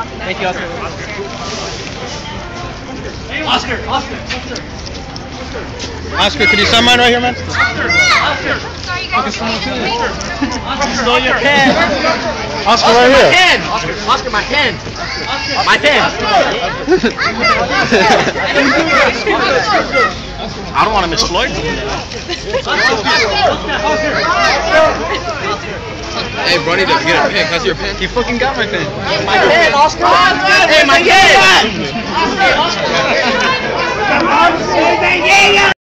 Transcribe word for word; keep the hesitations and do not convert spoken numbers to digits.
Thank you, Oscar. Oscar, Oscar, Oscar. Oscar, could you sign mine right here, man? Oscar, Oscar. Sorry, guys. Oscar, stole your pen. Oscar, right here. My pen. Oscar, Oscar, my pen. My pen. I don't want to miss Floyd. Hey, bro, I need to get a pen. How's your pen? You fucking got my pen. My pen, Oscar. Hey, my pen.